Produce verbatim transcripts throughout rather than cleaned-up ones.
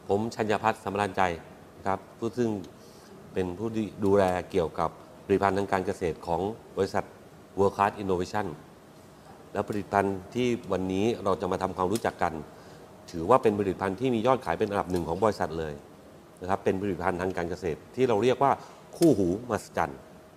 ผมชัญญพัฒน์สำราญใจนะครับผู้ซึ่งเป็นผู้ที่ดูแลเกี่ยวกับผลิตภัณฑ์ทางการเกษตรของบริษัท World Class Innovation และผลิตภัณฑ์ที่วันนี้เราจะมาทำความรู้จักกันถือว่าเป็นผลิตภัณฑ์ที่มียอดขายเป็นอันดับหนึ่งของบริษัทเลยนะครับเป็นผลิตภัณฑ์ทางการเกษตรที่เราเรียกว่าคู่หูมหัศจรรย์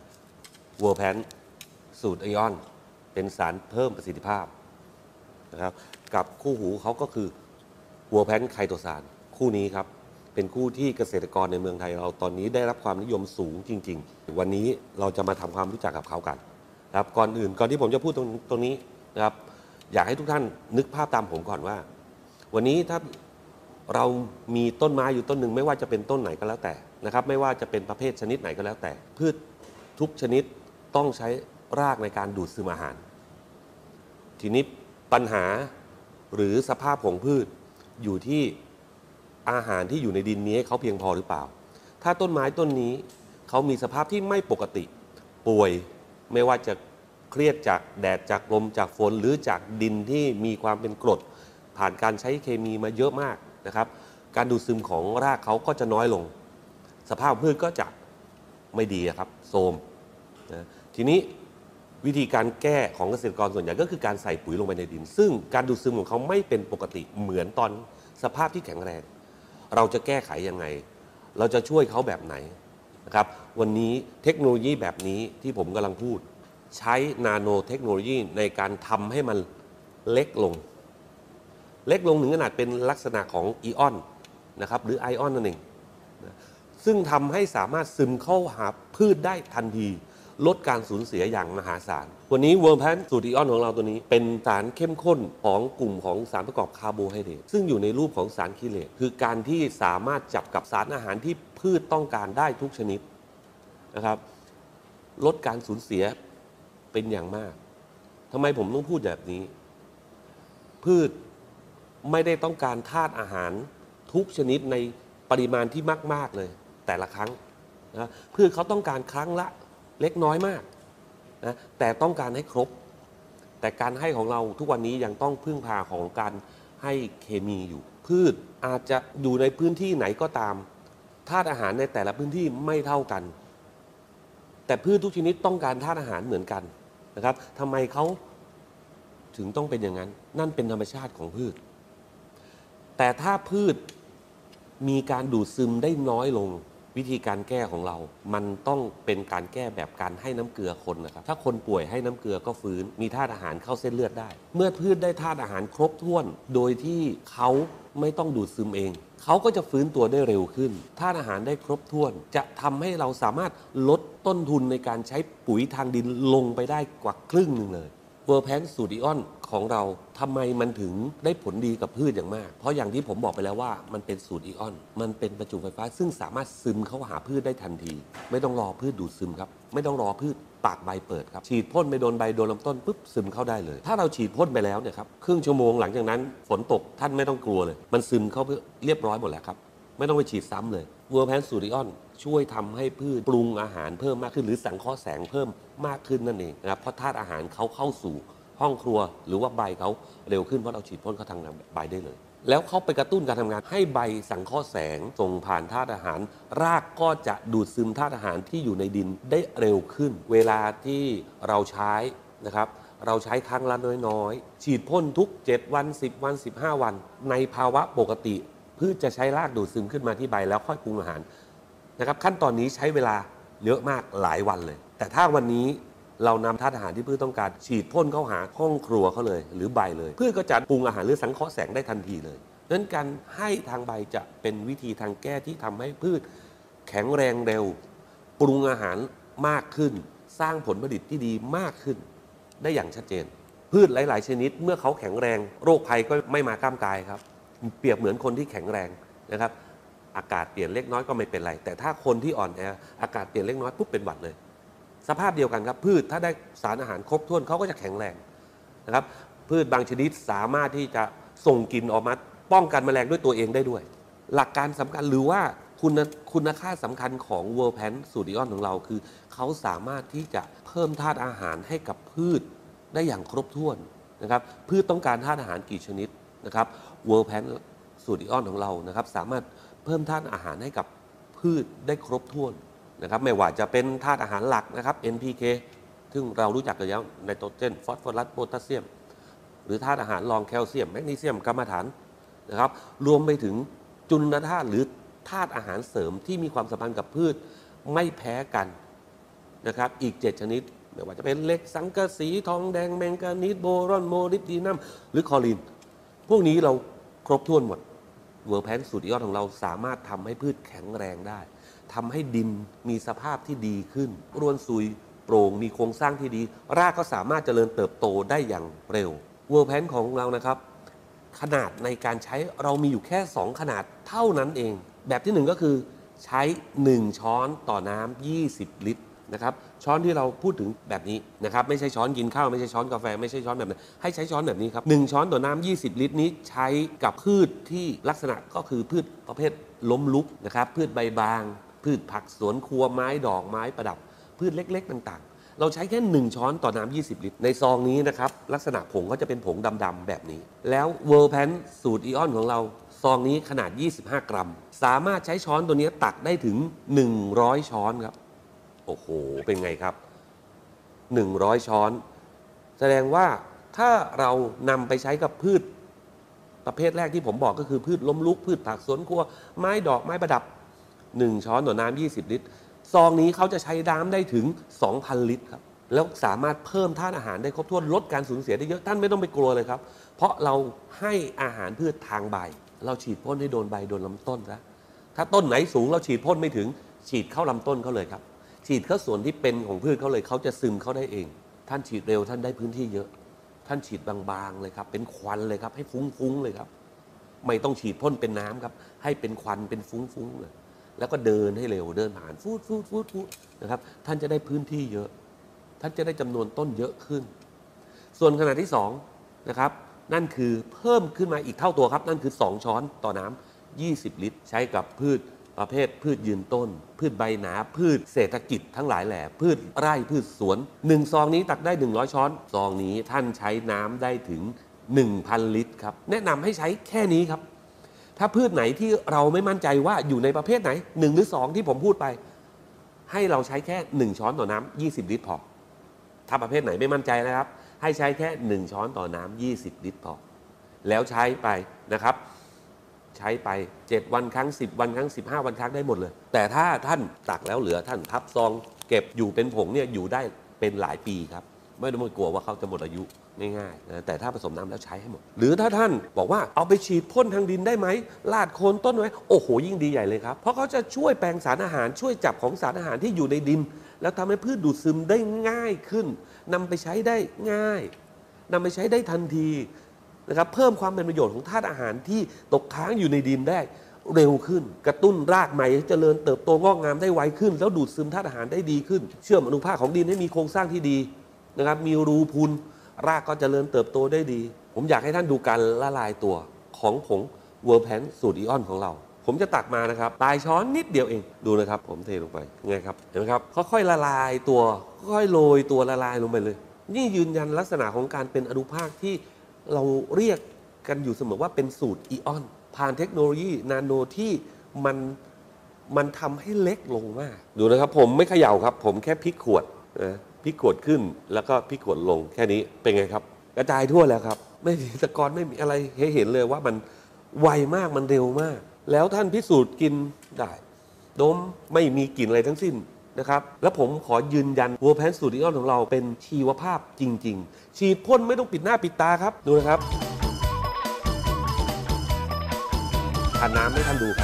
World Pan สูตรไอออนเป็นสารเพิ่มประสิทธิภาพนะครับกับคู่หูเขาก็คือ World Pan ไคโตซานคู่นี้ครับเป็นคู่ที่เกษตรกรในเมืองไทยเราตอนนี้ได้รับความนิยมสูงจริงๆวันนี้เราจะมาทำความรู้จักกับเขากันครับก่อนอื่นก่อนที่ผมจะพูดตรงตรงนี้นะครับอยากให้ทุกท่านนึกภาพตามผมก่อนว่าวันนี้ถ้าเรามีต้นไม้อยู่ต้นหนึ่งไม่ว่าจะเป็นต้นไหนก็แล้วแต่นะครับไม่ว่าจะเป็นประเภทชนิดไหนก็แล้วแต่พืชทุกชนิดต้องใช้รากในการดูดซึมอาหารทีนี้ปัญหาหรือสภาพของพืชอยู่ที่อาหารที่อยู่ในดินนี้เขาเพียงพอหรือเปล่าถ้าต้นไม้ต้นนี้เขามีสภาพที่ไม่ปกติป่วยไม่ว่าจะเครียดจากแดดจากลมจากฝนหรือจากดินที่มีความเป็นกรดผ่านการใช้เคมีมาเยอะมากนะครับการดูดซึมของรากเขาก็จะน้อยลงสภาพพืชก็จะไม่ดีครับโทรมนะทีนี้วิธีการแก้ของเกษตรกรส่วนใหญ่ก็คือการใส่ปุ๋ยลงไปในดินซึ่งการดูดซึมของเขาไม่เป็นปกติเหมือนตอนสภาพที่แข็งแรงเราจะแก้ไขยังไงเราจะช่วยเขาแบบไหนนะครับวันนี้เทคโนโลยีแบบนี้ที่ผมกำลังพูดใช้นาโนเทคโนโลยีในการทำให้มันเล็กลงเล็กลงถึงขนาดเป็นลักษณะของอีออนนะครับหรือไอออนนั่นเองนะซึ่งทำให้สามารถซึมเข้าหาพืชได้ทันทีลดการสูญเสียอย่างมหาศาลวันนี้เวิร์มแพนสูตรอีออนของเราตัวนี้เป็นสารเข้มข้นของกลุ่มของสารประกอบคาร์โบไฮเดรตซึ่งอยู่ในรูปของสารคีเลตคือการที่สามารถจับกับสารอาหารที่พืชต้องการได้ทุกชนิดนะครับลดการสูญเสียเป็นอย่างมากทำไมผมต้องพูดแบบนี้พืชไม่ได้ต้องการธาตุอาหารทุกชนิดในปริมาณที่มากๆเลยแต่ละครั้งนะพืชเขาต้องการครั้งละเล็กน้อยมากนะแต่ต้องการให้ครบแต่การให้ของเราทุกวันนี้ยังต้องพึ่งพาของการให้เคมีอยู่พืชอาจจะอยู่ในพื้นที่ไหนก็ตามธาตุอาหารในแต่ละพื้นที่ไม่เท่ากันแต่พืชทุกชนิดต้องการธาตุอาหารเหมือนกันนะครับทำไมเขาถึงต้องเป็นอย่างนั้นนั่นเป็นธรรมชาติของพืชแต่ถ้าพืชมีการดูดซึมได้น้อยลงวิธีการแก้ของเรามันต้องเป็นการแก้แบบการให้น้ำเกลือคนนะครับถ้าคนป่วยให้น้ำเกลือก็ฟื้นมีธาตุอาหารเข้าเส้นเลือดได้เมื่อพืชได้ธาตุอาหารครบถ้วนโดยที่เขาไม่ต้องดูดซึมเองเขาก็จะฟื้นตัวได้เร็วขึ้นธาตุอาหารได้ครบถ้วนจะทำให้เราสามารถลดต้นทุนในการใช้ปุ๋ยทางดินลงไปได้กว่าครึ่งหนึ่งเลยเวอร์แพนสูตรอีออนของเราทำไมมันถึงได้ผลดีกับพืชอย่างมากเพราะอย่างที่ผมบอกไปแล้วว่ามันเป็นสูตรอีออนมันเป็นประจุไฟฟ้าซึ่งสามารถซึมเข้าหาพืชได้ทันทีไม่ต้องรอพืชดูดซึมครับไม่ต้องรอพืชปากใบเปิดครับฉีดพ่นไปโดนใบโดนลำต้นปุ๊บซึมเข้าได้เลยถ้าเราฉีดพ่นไปแล้วเนี่ยครับครึ่งชั่วโมงหลังจากนั้นฝนตกท่านไม่ต้องกลัวเลยมันซึมเข้าเรียบร้อยหมดแล้วครับไม่ต้องไปฉีดซ้ำเลยเวอร์แพนสูตรอีออนช่วยทำให้พืชปรุงอาหารเพิ่มมากขึ้นหรือสังเคราะห์แสงเพิ่มมากขึ้นนั่นเองนะครับเพราะธาตุอาหารเขาเข้าสู่ห้องครัวหรือว่าใบเขาเร็วขึ้นเพราะเราฉีดพ่นเขาทางใบได้เลยแล้วเขาไปกระตุ้นการทำงานให้ใบสังเคราะห์แสงส่งผ่านธาตุอาหารรากก็จะดูดซึมธาตุอาหารที่อยู่ในดินได้เร็วขึ้นเวลาที่เราใช้นะครับเราใช้ครั้งละน้อยๆฉีดพ่นทุกเจ็ดวันสิบวันสิบห้าวันในภาวะปกติพืชจะใช้รากดูดซึมขึ้นมาที่ใบแล้วค่อยปรุงอาหารนะครับขั้นตอนนี้ใช้เวลาเยอะมากหลายวันเลยแต่ถ้าวันนี้เรานำธาตุอาหารที่พืชต้องการฉีดพ่นเข้าหาห้องครัวเขาเลยหรือใบเลยพืชก็จะปรุงอาหารหรือสังเคราะห์แสงได้ทันทีเลยดังนั้นการให้ทางใบจะเป็นวิธีทางแก้ที่ทำให้พืชแข็งแรงเร็วปรุงอาหารมากขึ้นสร้างผลผลิตที่ดีมากขึ้นได้อย่างชัดเจนพืชหลายๆชนิดเมื่อเขาแข็งแรงโรคภัยก็ไม่มาก้ามกายครับเปรียบเหมือนคนที่แข็งแรงนะครับอากาศเปลี่ยนเล็กน้อยก็ไม่เป็นไรแต่ถ้าคนที่อ่อนแออากาศเปลี่ยนเล็กน้อยปุ๊บเป็นหวัดเลยสภาพเดียวกันครับพืชถ้าได้สารอาหารครบถ้วนเขาก็จะแข็งแรงนะครับพืชบางชนิดสามารถที่จะส่งกลิ่นออกมาป้องกันแมลงด้วยตัวเองได้ด้วยหลักการสำคัญหรือว่าคุณคุณค่าสำคัญของเวอร์แพนสูตรอีออนของเราคือเขาสามารถที่จะเพิ่มธาตุอาหารให้กับพืชได้อย่างครบถ้วนนะครับพืชต้องการธาตุอาหารกี่ชนิดนะครับเวอร์แพนสูตรอีออนของเรานะครับสามารถเพิ่มธาตุอาหารให้กับพืชได้ครบถ้วนนะครับไม่ว่าจะเป็นธาตุอาหารหลักนะครับ เอ็น พี เค ซึ่งเรารู้จักกันแล้วไนโตรเจนฟอสฟอรัสโพแทสเซียมหรือธาตุอาหารรองแคลเซียมแมกนีเซียมกัมมันถันนะครับรวมไปถึงจุลธาตุหรือธาตุอาหารเสริมที่มีความสัมพันธ์กับพืชไม่แพ้กันนะครับอีกเจ็ดชนิดไม่ว่าจะเป็นเหล็กสังกะสีทองแดงแมงกานีสโบรอนโมลิบดีนัมหรือคลอรีนพวกนี้เราครบถ้วนหมดเวอร์แพนสูตรอีออนของเราสามารถทำให้พืชแข็งแรงได้ทำให้ดินมีสภาพที่ดีขึ้นรวนซุยโปร่งมีโครงสร้างที่ดีรากก็สามารถเจริญเติบโตได้อย่างเร็วเวอร์แพนของเรานะครับขนาดในการใช้เรามีอยู่แค่สองขนาดเท่านั้นเองแบบที่หนึ่งก็คือใช้หนึ่งช้อนต่อน้ำยี่สิบลิตรนะครับช้อนที่เราพูดถึงแบบนี้นะครับไม่ใช่ช้อนกินข้าวไม่ใช่ช้อนกาแฟไม่ใช่ช้อนแบบนั้นให้ใช้ช้อนแบบนี้ครับหนึ่งช้อนต่อน้ำยี่สิบลิตรนี้ใช้กับพืชที่ลักษณะก็คือพืชประเภทล้มลุกนะครับพืชใบบางพืชผักสวนครัวไม้ดอกไม้ประดับพืชเล็กๆต่างๆเราใช้แค่หนึ่งช้อนต่อน้ำยี่สิบลิตรในซองนี้นะครับลักษณะผงก็จะเป็นผงดำๆแบบนี้แล้วเวิร์แพนสูตรอีออนของเราซองนี้ขนาดยี่สิบห้ากรัมสามารถใช้ช้อนตัวนี้ตักได้ถึงหนึ่งร้อยช้อนครับโอ้โหเป็นไงครับหนึ่งร้อยช้อนแสดงว่าถ้าเรานำไปใช้กับพืชประเภทแรกที่ผมบอกก็คือพืชล้มลุกพืชผักสวนครัวไม้ดอกไม้ประดับหนึ่งช้อนต่อน้ำยี่สิบลิตรซองนี้เขาจะใช้น้ำได้ถึง สองพัน ลิตรครับแล้วสามารถเพิ่มธาตุอาหารได้ครบถ้วนลดการสูญเสียได้เยอะท่านไม่ต้องไปกลัวเลยครับเพราะเราให้อาหารพืชทางใบเราฉีดพ่นให้โดนใบโดนลำต้นซะถ้าต้นไหนสูงเราฉีดพ่นไม่ถึงฉีดเข้าลำต้นเขาเลยครับฉีดเข้าส่วนที่เป็นของพืชเขาเลยเขาจะซึมเข้าได้เองท่านฉีดเร็วท่านได้พื้นที่เยอะท่านฉีดบางๆเลยครับเป็นควันเลยครับให้ฟุ้งๆเลยครับไม่ต้องฉีดพ่นเป็นน้ำครับให้เป็นควันเป็นฟุ้งๆเลยแล้วก็เดินให้เร็วเดินผ่านฟูดฟูดฟูดฟูดนะครับท่านจะได้พื้นที่เยอะท่านจะได้จำนวนต้นเยอะขึ้นส่วนขนาดที่สองนะครับนั่นคือเพิ่มขึ้นมาอีกเท่าตัวครับนั่นคือสองช้อนต่อน้ำยี่สิบลิตรใช้กับพืชประเภทพืชยืนต้นพืชใบหนาพืชเศรษฐกิจทั้งหลายแหล่พืชไร่พืชสวนหนึ่งซองนี้ตักได้หนึ่งร้อยช้อนซองนี้ท่านใช้น้ำได้ถึง หนึ่งพัน ลิตรครับแนะนำให้ใช้แค่นี้ครับถ้าพืชไหนที่เราไม่มั่นใจว่าอยู่ในประเภทไหนหนึ่งหรือสองที่ผมพูดไปให้เราใช้แค่หนึ่งช้อนต่อน้ำยี่สิบลิตรพอถ้าประเภทไหนไม่มั่นใจนะครับให้ใช้แค่หนึ่งช้อนต่อน้ำยี่สิบลิตรพอแล้วใช้ไปนะครับใช้ไปเจ็ดวันครั้งสิบวันครั้งสิบห้าวันครั้งได้หมดเลยแต่ถ้าท่านตักแล้วเหลือท่านทับซองเก็บอยู่เป็นผงเนี่ยอยู่ได้เป็นหลายปีครับไม่ต้องกลัวว่าเขาจะหมดอายุง่ายๆนะแต่ถ้าผสมน้ำแล้วใช้ให้หมดหรือถ้าท่านบอกว่าเอาไปฉีดพ่นทางดินได้ไหมลาดโคนต้นไว้โอ้โหยิ่งดีใหญ่เลยครับเพราะเขาจะช่วยแปลงสารอาหารช่วยจับของสารอาหารที่อยู่ในดินแล้วทำให้พืชดูดซึมได้ง่ายขึ้นนำไปใช้ได้ง่ายนำไปใช้ได้ทันทีนะครับเพิ่มความเป็นประโยชน์ของธาตุอาหารที่ตกค้างอยู่ในดินได้เร็วขึ้นกระตุ้นรากใหม่ให้เจริญเติบโตงอกงามได้ไวขึ้นแล้วดูดซึมธาตุอาหารได้ดีขึ้นเชื่อมอนุภาคของดินให้มีโครงสร้างที่ดีนะครับมีรูพุนรากก็เจริญเติบโตได้ดีผมอยากให้ท่านดูการละลายตัวของผงเวอร์แพนสูตรอีออนของเราผมจะตักมานะครับปลายช้อนนิดเดียวเองดูนะครับผมเทลงไปไงครับเห็นไหมครับค่อยๆละลายตัวค่อยๆโรยตัวละลายลงไปเลยนี่ยืนยันลักษณะของการเป็นอนุภาคที่เราเรียกกันอยู่เสมอว่าเป็นสูตรอีออนผ่านเทคโนโลยีนาโนที่มันมันทำให้เล็กลงมากดูนะครับผมไม่เขย่าครับผมแค่พลิกขวดนะพลิกขวดขึ้นแล้วก็พลิกขวดลงแค่นี้เป็นไงครับกระจายทั่วแล้วครับไม่มีตะกอนไม่มีอะไรให้เห็นเลยว่ามันไวมากมันเร็วมากแล้วท่านพิสูจน์กินได้ดมไม่มีกลิ่นอะไรทั้งสิ้นนะครับแล้วผมขอยืนยันเวอร์แพนสูตรอีออนของเราเป็นชีวภาพจริงๆฉีดพ่นไม่ต้องปิดหน้าปิดตาครับดูนะครับทานน้ำให้ท่านดูครับ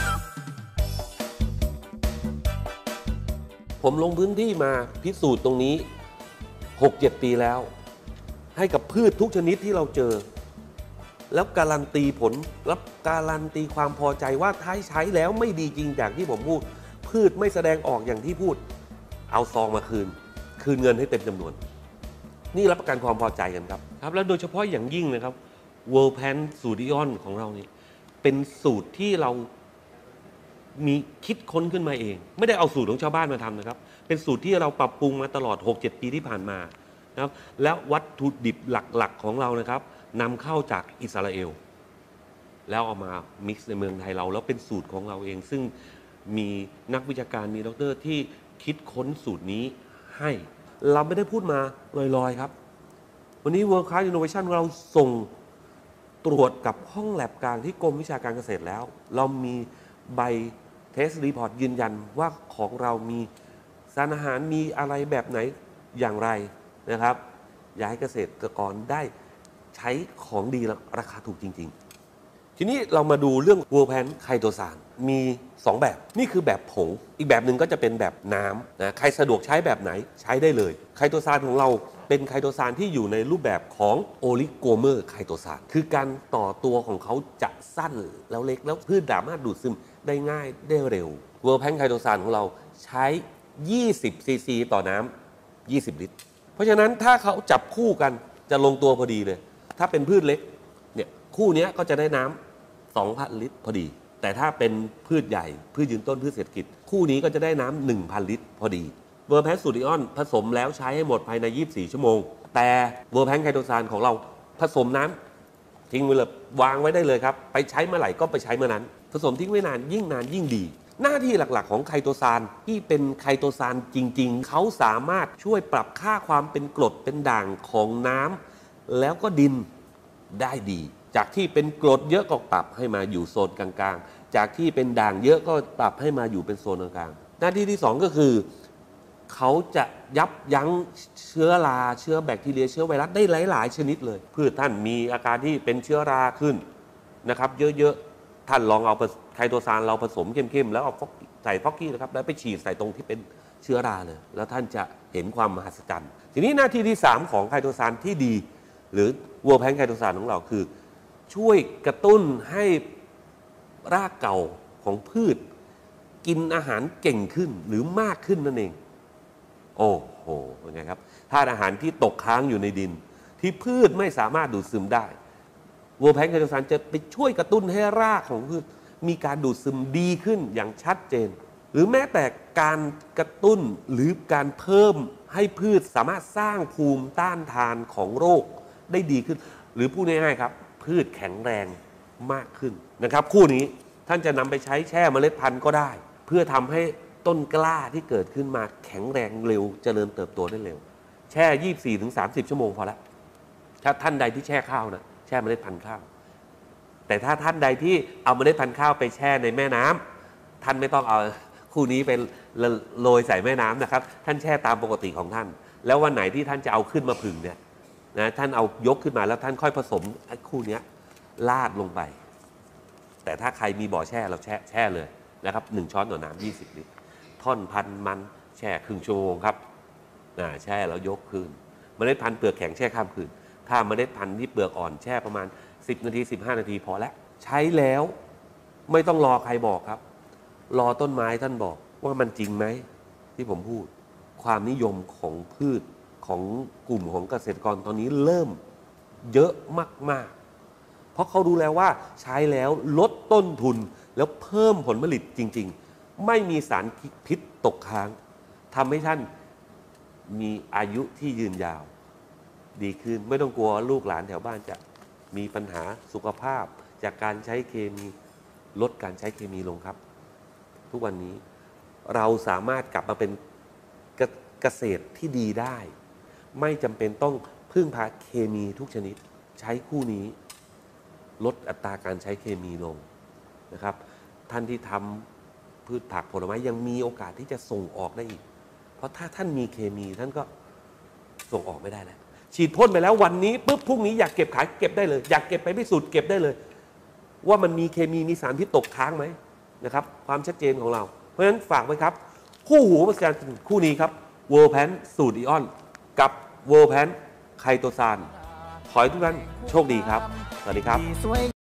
ผมลงพื้นที่มาพิสูจน์ตรงนี้ หกเจ็ด ปีแล้วให้กับพืชทุกชนิดที่เราเจอแล้วการันตีผลรับการันตีความพอใจว่าท้ายใช้แล้วไม่ดีจริงอย่างที่ผมพูดพืชไม่แสดงออกอย่างที่พูดเอาซองมาคืนคืนเงินให้เต็มจำนวนนี่รับประกันความพอใจกันครับครับแล้วโดยเฉพาะอย่างยิ่งนะครับเวิร์แพนสูตรอีออนของเรานี่เป็นสูตรที่เรามีคิดค้นขึ้นมาเองไม่ได้เอาสูตรของชาวบ้านมาทำนะครับเป็นสูตรที่เราปรับปรุงมาตลอด หกเจ็ด ปีที่ผ่านมานะครับและวัตถุดิบหลักๆของเรานะครับนำเข้าจากอิสราเอลแล้วเอามา mix ในเมืองไทยเราแล้วเป็นสูตรของเราเองซึ่งมีนักวิชาการมีด็อกเตอร์ที่คิดค้นสูตรนี้ให้เราไม่ได้พูดมาลอยๆครับวันนี้ World Class Innovation เราส่งตรวจกับห้องแลบกลางที่กรมวิชาการเกษตรแล้วเรามีใบ Test Report ยืนยันว่าของเรามีสารอาหารมีอะไรแบบไหนอย่างไรนะครับอยากให้เกษตรกรได้ใช้ของดีและราคาถูกจริงๆทีนี้เรามาดูเรื่อง World Pan ไคโตซานมีสองแบบนี่คือแบบผงอีกแบบหนึ่งก็จะเป็นแบบน้ำนะใครสะดวกใช้แบบไหนใช้ได้เลยไคโตซานของเราเป็นไคโตซานที่อยู่ในรูปแบบของโอลิโกเมอร์ไคโตซานคือการต่อตัวของเขาจะสั้นแล้วเล็กแล้วพืชสามารถดูดซึมได้ง่ายได้เร็ว World Pan ไคโตซานของเราใช้ยี่สิบซีซีต่อน้ำยี่สิบลิตรเพราะฉะนั้นถ้าเขาจับคู่กันจะลงตัวพอดีเลยถ้าเป็นพืชเล็กเนี่ยคู่นี้ก็จะได้น้ำ สองพัน ลิตรพอดีแต่ถ้าเป็นพืชใหญ่พืชยืนต้นพืชเศรษฐกิจคู่นี้ก็จะได้น้ำ หนึ่งพัน ลิตรพอดีเวอร์แพนสูตรอีออนผสมแล้วใช้ให้หมดภายในยี่สิบสี่ชั่วโมงแต่เวอร์แพนไคโตซานของเราผสมน้ำทิ้งไว้เลยวางไว้ได้เลยครับไปใช้เมื่อไหร่ก็ไปใช้เมื่อนั้นผสมทิ้งไว้นานยิ่งนานยิ่งดีหน้าที่หลักๆของไคโตซานที่เป็นไคโตซานจริงๆเขาสามารถช่วยปรับค่าความเป็นกรดเป็นด่างของน้ำแล้วก็ดินได้ดีจากที่เป็นกรดเยอะก็ปรับให้มาอยู่โซนกลางๆจากที่เป็นด่างเยอะก็ปรับให้มาอยู่เป็นโซนกลางๆหน้าที่ที่สองก็คือเขาจะยับยั้งเชื้อราเชื้อแบคทีเรียเชื้อไวรัสได้หลายๆชนิดเลยพืชท่านมีอาการที่เป็นเชื้อราขึ้นนะครับเยอะๆท่านลองเอาไคโตซานเราผสมเข้มๆแล้วเอาใส่ฟอกกี้นะครับแล้วไปฉีดใส่ตรงที่เป็นเชื้อราเลยแล้วท่านจะเห็นความมหัศจรรย์ทีนี้หน้าที่ที่สามของไคโตซานที่ดีหรือวัวแพนไคโตซานของเราคือช่วยกระตุ้นให้รากเก่าของพืชกินอาหารเก่งขึ้นหรือมากขึ้นนั่นเองโอ้โหเป็นไงครับธาตุอาหารที่ตกค้างอยู่ในดินที่พืชไม่สามารถดูดซึมได้วัวแพนไคโตซานจะไปช่วยกระตุ้นให้รากของพืชมีการดูดซึมดีขึ้นอย่างชัดเจนหรือแม้แต่การกระตุ้นหรือการเพิ่มให้พืชสามารถสร้างภูมิต้านทานของโรคได้ดีขึ้นหรือพูดง่ายๆครับพืชแข็งแรงมากขึ้นนะครับคู่นี้ท่านจะนำไปใช้แช่เมล็ดพันธุ์ก็ได้เพื่อทำให้ต้นกล้าที่เกิดขึ้นมาแข็งแรงเร็วเจริญเติบโตได้เร็วแช่ ยี่สิบสี่ถึงสามสิบ ชั่วโมงพอละถ้าท่านใดที่แช่ข้าวนะแช่เมล็ดพันธุ์ข้าวแต่ถ้าท่านใดที่เอาเมล็ดพันธุ์ข้าวไปแช่ในแม่น้ำท่านไม่ต้องเอาคู่นี้ไปโรยใส่แม่น้ำนะครับท่านแช่ตามปกติของท่านแล้ววันไหนที่ท่านจะเอาขึ้นมาผึ่งเนี่ยนะท่านเอายกขึ้นมาแล้วท่านค่อยผสมคู่นี้ลาดลงไปแต่ถ้าใครมีบ่อแช่เราแช่แช่เลยนะครับหนึ่งช้อนต่อน้ำยี่สิบลิตรท่อนพันมันแช่ครึ่งชั่วโมงครับนะแช่แล้วยกขึ้นเมล็ดพันธุ์เปลือกแข็งแช่ข้ามคืนถ้าเมล็ดพันธุ์ที่เปลือกอ่อนแช่ประมาณสิบนาทีสิบห้านาทีพอแล้วใช้แล้วไม่ต้องรอใครบอกครับรอต้นไม้ท่านบอกว่ามันจริงไหมที่ผมพูดความนิยมของพืชของกลุ่มของเกษตรกรตอนนี้เริ่มเยอะมากๆเพราะเขารู้แล้วว่าใช้แล้วลดต้นทุนแล้วเพิ่มผลผลิตจริงๆไม่มีสารพิษตกค้างทำให้ท่านมีอายุที่ยืนยาวดีขึ้นไม่ต้องกลัวลูกหลานแถวบ้านจะมีปัญหาสุขภาพจากการใช้เคมีลดการใช้เคมีลงครับทุกวันนี้เราสามารถกลับมาเป็นเกษตรที่ดีได้ไม่จำเป็นต้องพึ่งพาเคมีทุกชนิดใช้คู่นี้ลดอัตราการใช้เคมีลงนะครับท่านที่ทำพืชผักผลไม้ยังมีโอกาสที่จะส่งออกได้อีกเพราะถ้าท่านมีเคมีท่านก็ส่งออกไม่ได้แล้วฉีดพ่นไปแล้ววันนี้ปุ๊บพรุ่งนี้อยากเก็บขายเก็บได้เลยอยากเก็บไปพิสูจน์เก็บได้เลยว่ามันมีเคมีมีสารพิษตกค้างไหมนะครับความชัดเจนของเราเพราะฉะนั้นฝากไว้ครับคู่หูประกันคู่นี้ครับเวิร์ลแพนสูตรอีออนกับเวิร์ลแพนไคโตซานขอให้ทุกท่านโชคดีครับสวัสดีครับ